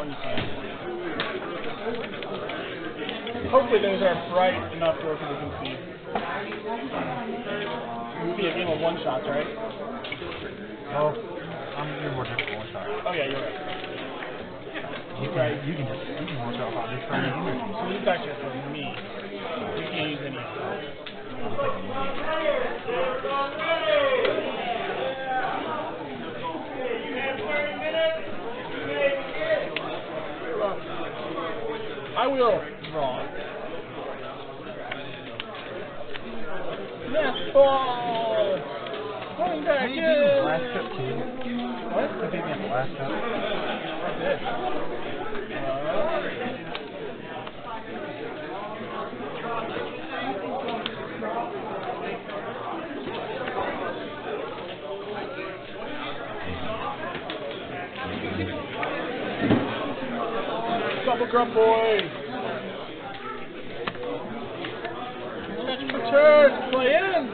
when you can. Hopefully those are bright enough where people can see. It would be a game of one shots, right? Well, I'm doing more difficult one shot. Oh yeah, you're right. You can one shot on this kind of image. So these guys are for me. You can't use any of them. I will draw. Yes, ball! Going back in! Last cup, too. What? I think that's the last cup. I did. Double grub boy! Catch for turn! Play in!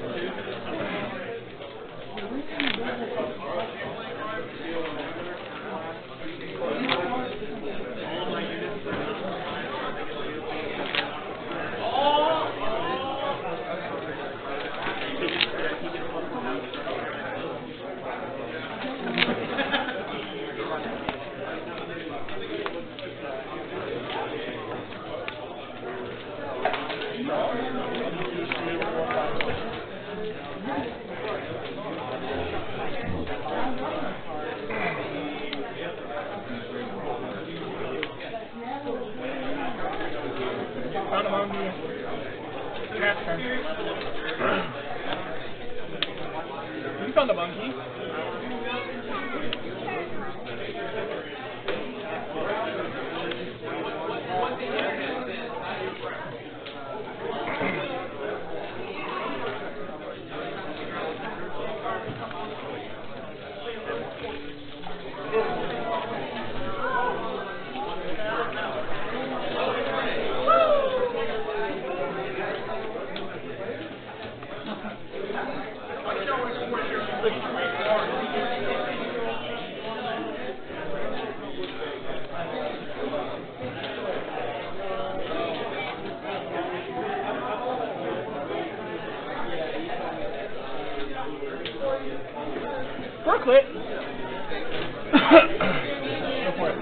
You found the monkey. Brooklet. Go for it.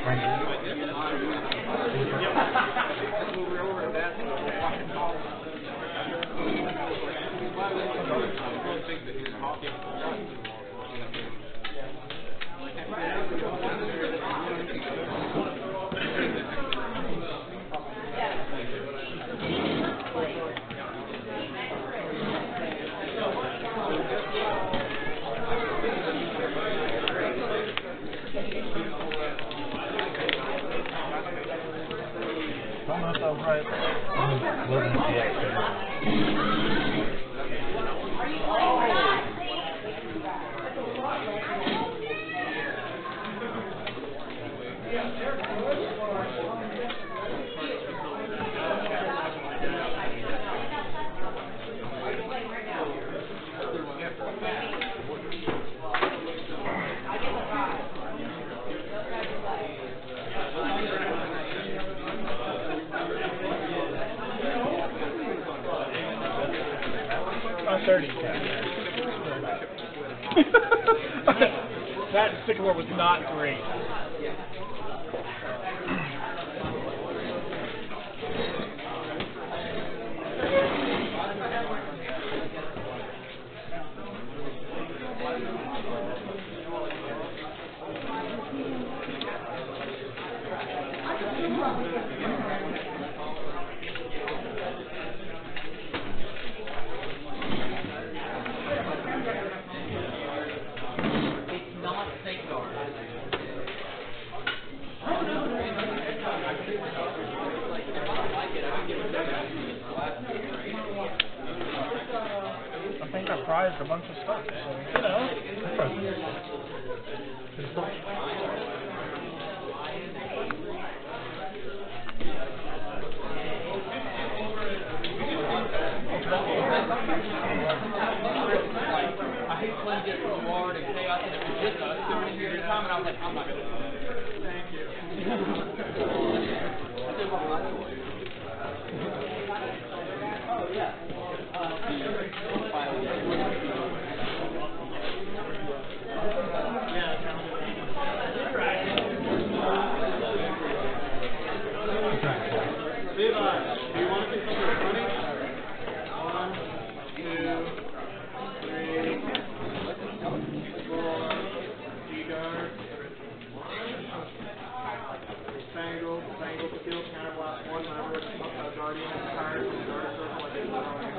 Don't know if that was right. Living the extra. I'm 30. That Sycamore was not great. I think I prized a bunch of stuff, so, you know. I hate when get from the water and chaos and it was just us doing here at the time, and I was like, I'm not going to do it. Thank you. Oh, yeah. Levi, do you want to get something funny? 1, 2, 3, 4, D-guard, Spangle, kill, counterblast, 1, whenever Guardian is tired from the Guard Circle, I think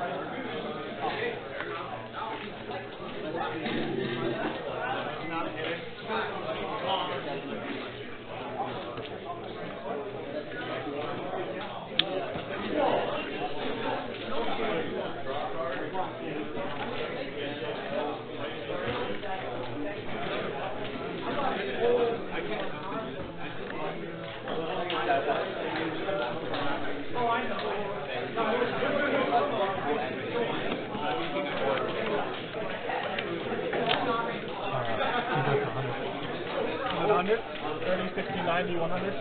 not hitting. Is it 100? 30, 60, 90, 100?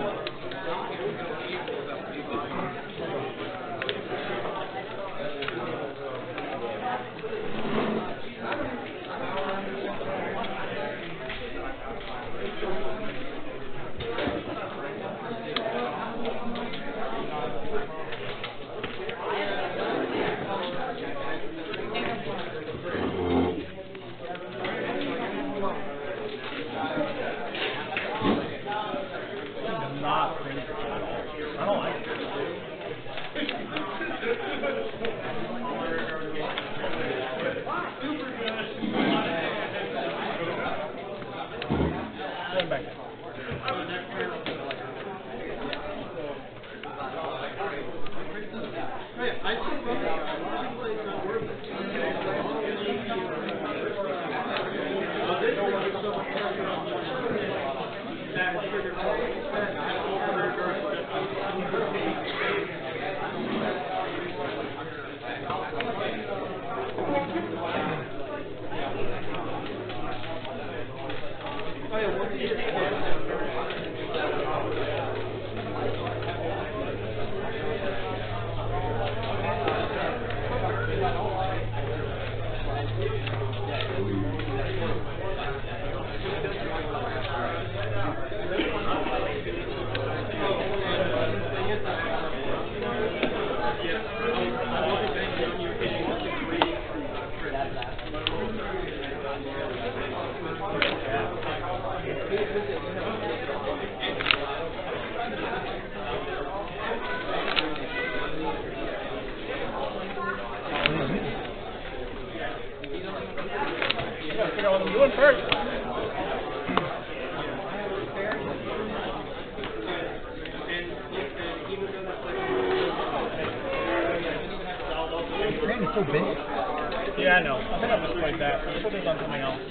Not great at all. I don't like it. Going back. so big. Yeah, I know. I think I just played that. I'm sure there's on something else.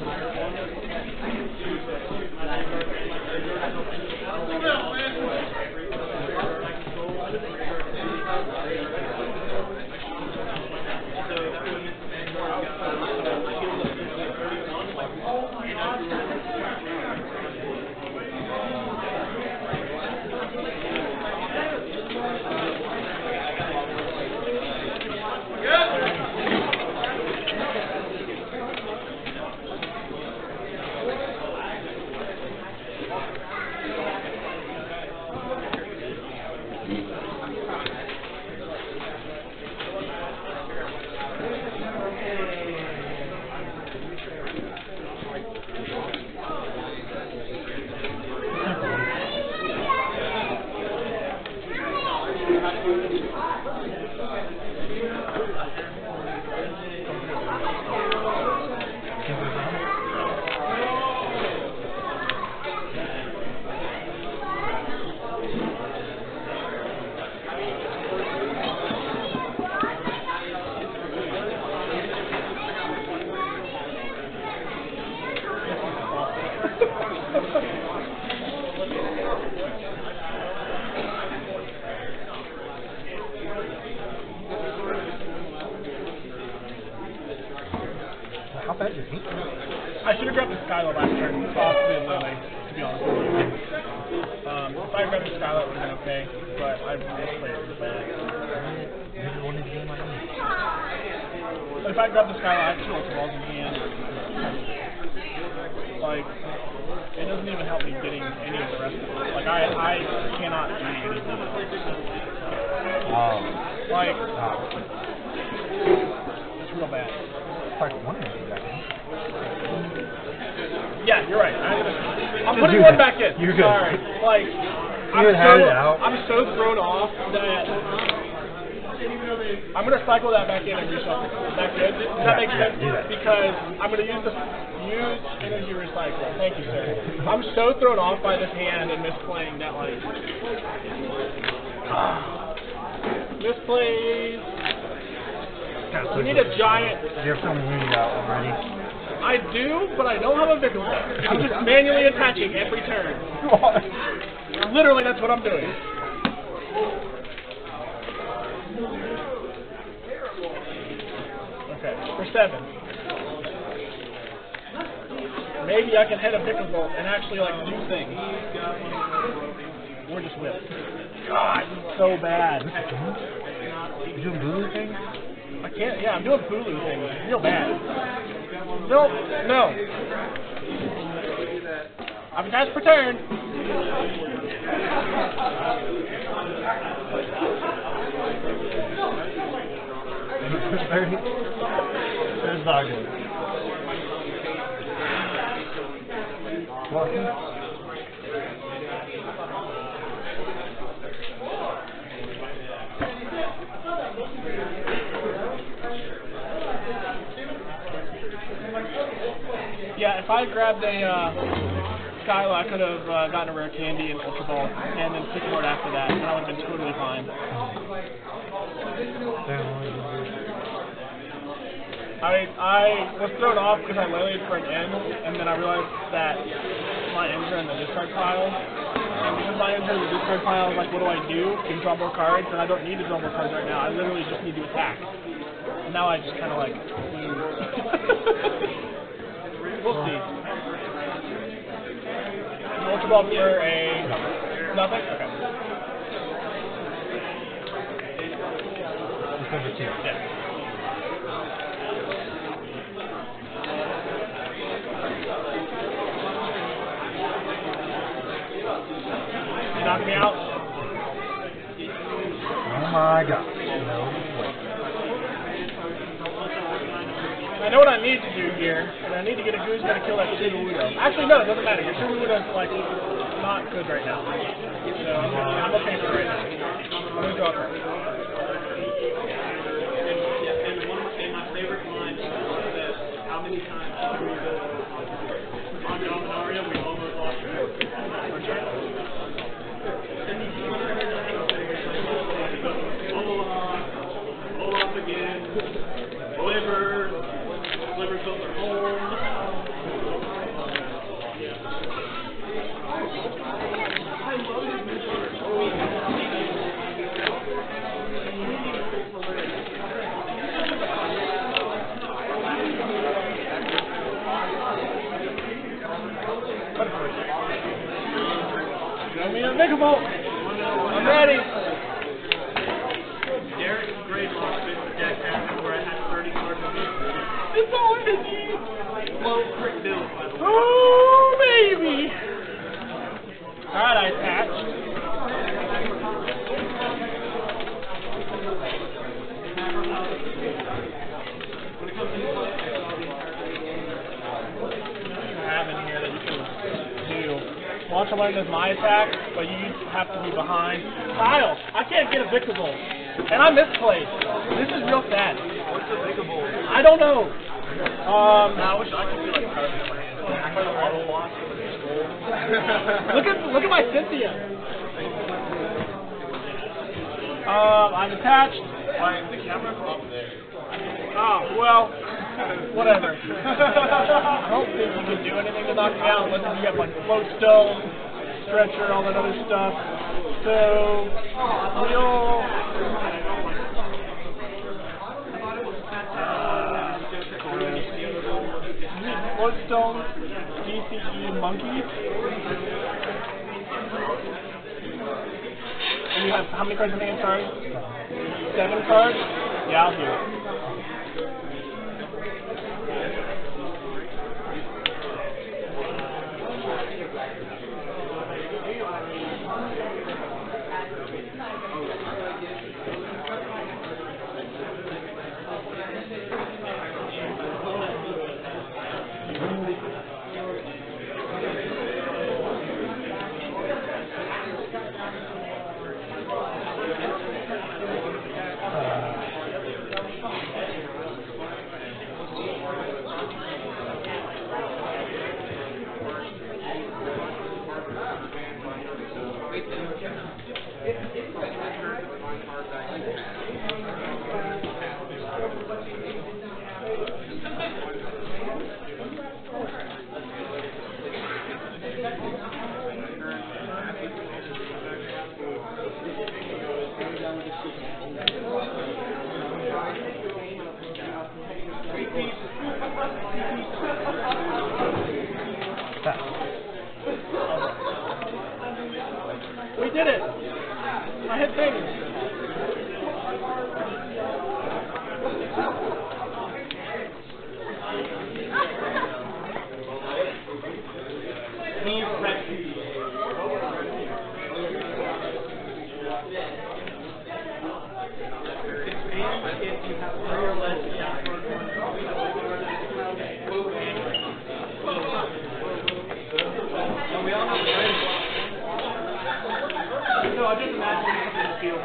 How bad is he? I should have grabbed the Skylo last turn. Possibly Lily, to be honest with you. If I grabbed the Skylo, it would have been okay, but I just played it bad. Maybe one of the game like me. If I grabbed the Skylo, I have 2 ultra balls in hand. Like, it doesn't even help me getting any of the rest of it. Like, I cannot do anything. Like, it's real bad. Like one of them. Yeah, you're right. I'm putting one back in. You're good. Sorry. Like, I'm so thrown off that I'm going to cycle that back in and reshuffle. Is that good? Does that make sense? Do that. Because I'm going to use energy recycle. Thank you, sir. I'm so thrown off by this hand and misplaying that, like, misplays. We need a giant. You have something weird out already. I do, but I don't have a Victor Ball. I'm just manually attaching every turn. Literally, that's what I'm doing. Okay, for 7. Maybe I can hit a Victor Ball and actually, like, do things. Or just whip. God, so bad. You doing blue things? I can't, yeah, I'm doing Bulu things. Real bad. No. I'm attached per turn. It's not good. Walking? Yeah, if I grabbed a Skylo, I could have gotten a rare candy and Ultra Ball, and then Sycamore after that, and I would have been totally fine. I was thrown off because I lilied for an end, and then I realized that my ends are in the discard pile. And because my ends are in the discard pile, I was like, what do I do? Can draw more cards? And I don't need to draw more cards right now. I literally just need to attack. And now I just kind of like lose. We'll see. Ultra Ball for a nothing? Okay. It's number 2. Yeah. You knock me out? Oh my god. No way. I know what I need to do here, and I need to get a goose to kill that Sugawudo. Actually, no, it doesn't matter. Your Sugawudo's, like, not good right now. So, I'm okay for right now. I'm going to draw first. And my favorite line is how many times have we built on Dominaria, we almost lost it. Olaf again. me an Invincible. I'm ready. Derek's grade lost this deck happened where I had 30 cards of it. It's all busy. Low crit build, by the way. Oh, baby. Alright, I patched. Want to learn is my attack, but you have to be behind. Kyle, I can't get a Vicable, and I misplayed. This is real sad. What's the Vicable? I don't know. I wish I could be like Kyle in my hands. I kind of auto lost with the scroll. look at my Cynthia. I'm attached. Why, the camera's up there. Oh, well, whatever. I don't think you can do anything to knock me out unless you have like float stone, stretcher, all that other stuff. So, we'll... float stone, DCE monkey. And you have how many cards in hand, sorry? 7 cards? Yeah, I'll do it. We did it! I hit things! No, I just imagine it's in the field.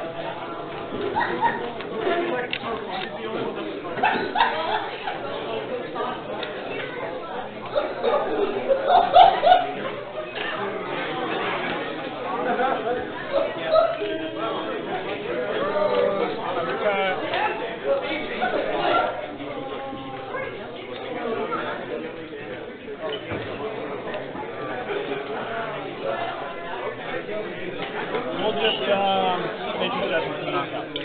We'll just, nature judgment to knock out.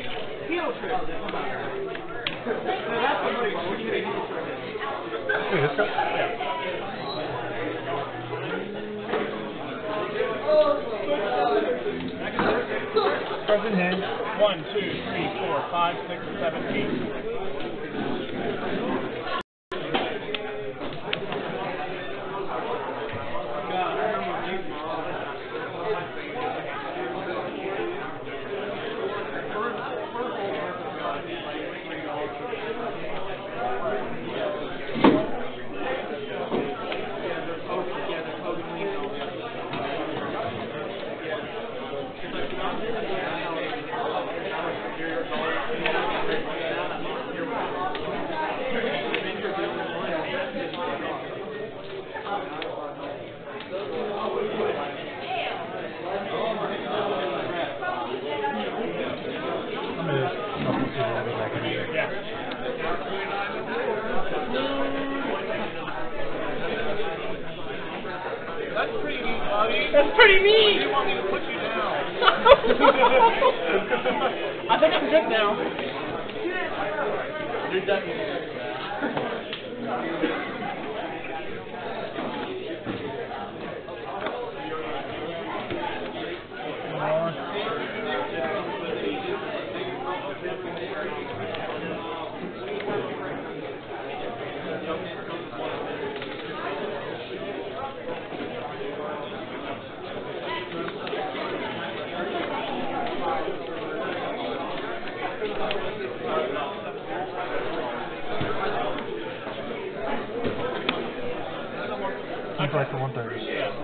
Wait, this guy? Yeah. Cards in hand. 1, 2, 3, 4, 5, 6, 7, 8. That's pretty neat! You want me to put you down? I think I'm good now. You're definitely Seems like the 130.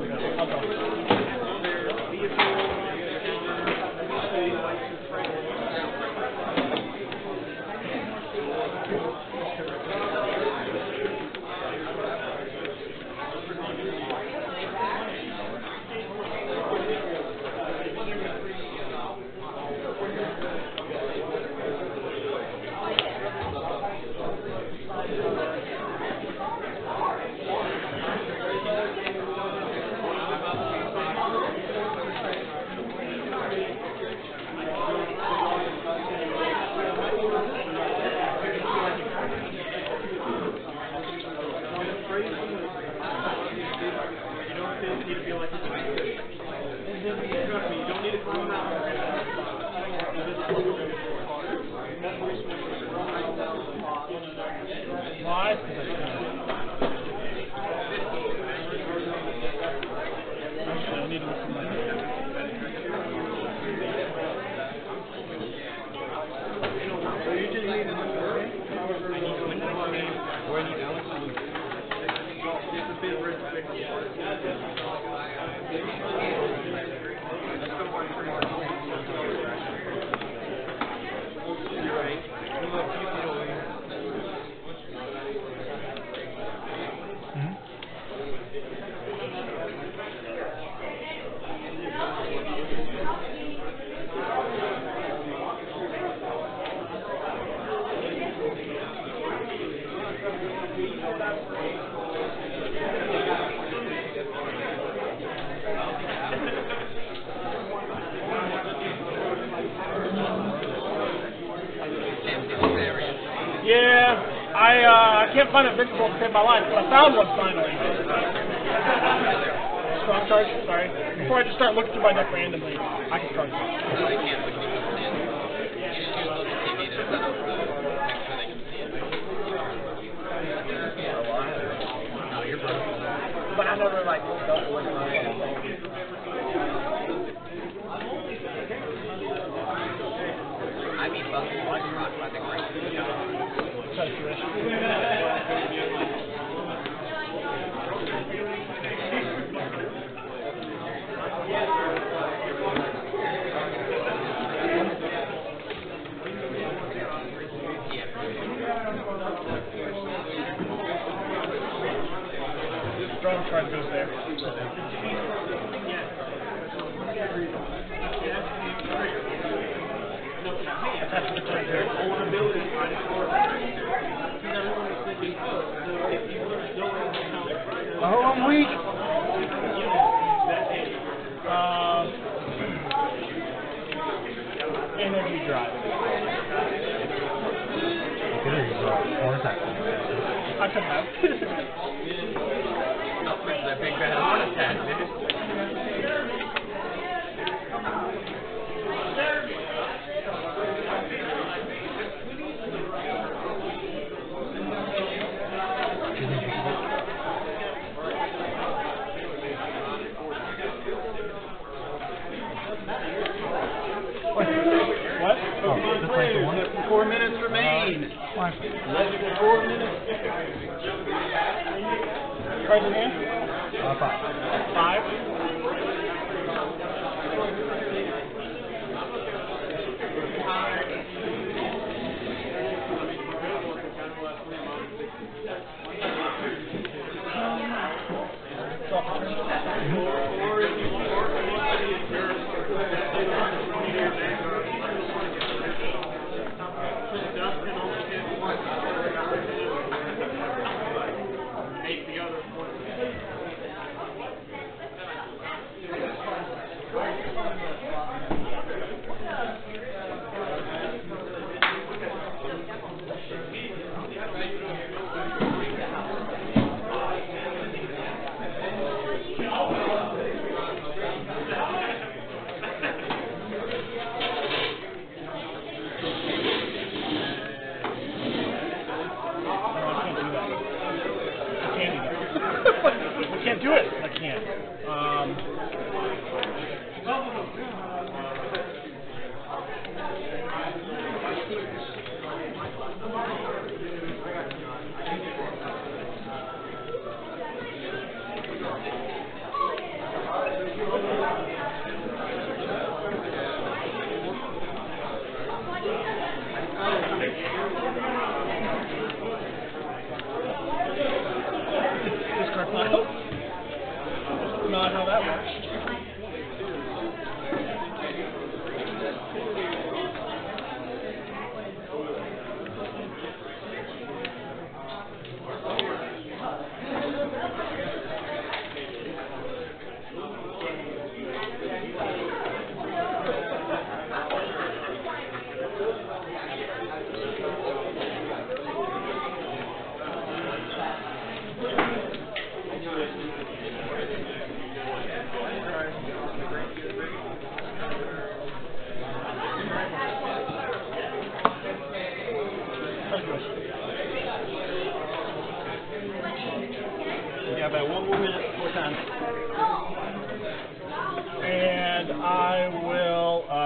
I can't find a Invincible to save my life, but I found one finally. Strong charge, sorry. Before I just start looking through my deck randomly, I can charge. But I never like looked up what I mean, Buffalo White Rock, I think right. Strong charge goes there. Oh, I'm weak. Energy drive. Could have used horn attack. I could have. That big bad horn attack, dude. What? Oh, just like the one. 4 minutes remain. Why? 4 minutes. Cards in hand? 5. 5.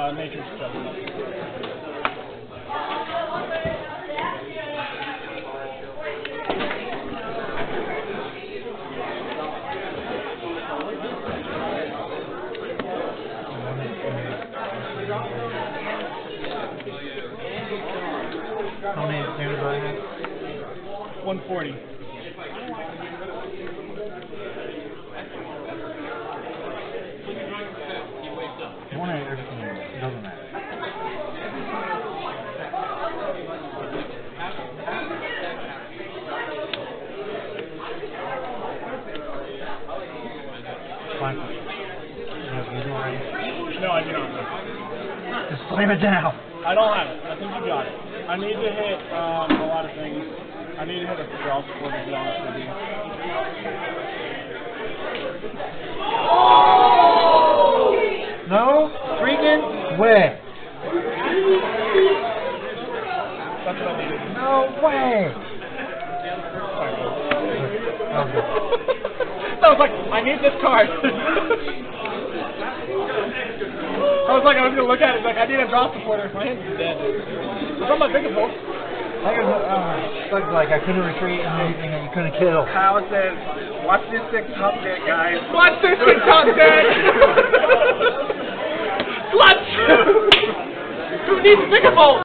Nature's Judgment. How many damage do I have? 140. One or everything else. It doesn't matter. Fine. You have anything already? No, I do not. Just slam it down. I don't have it. I think you got it. I need to hit a lot of things. I need to hit a draw score to be honest with you. No? Freaking way. That's what I needed. No way. Sorry, bro. That was good. I was like, I need this card. I was going to look at it, like, I need a draw supporter. My hand's dead. It's on my big book. Sucks like I couldn't retreat and anything that you couldn't kill. Kyle says, watch this six top deck, guys. Watch this thing, top deck! Clutch! Who needs big bolt?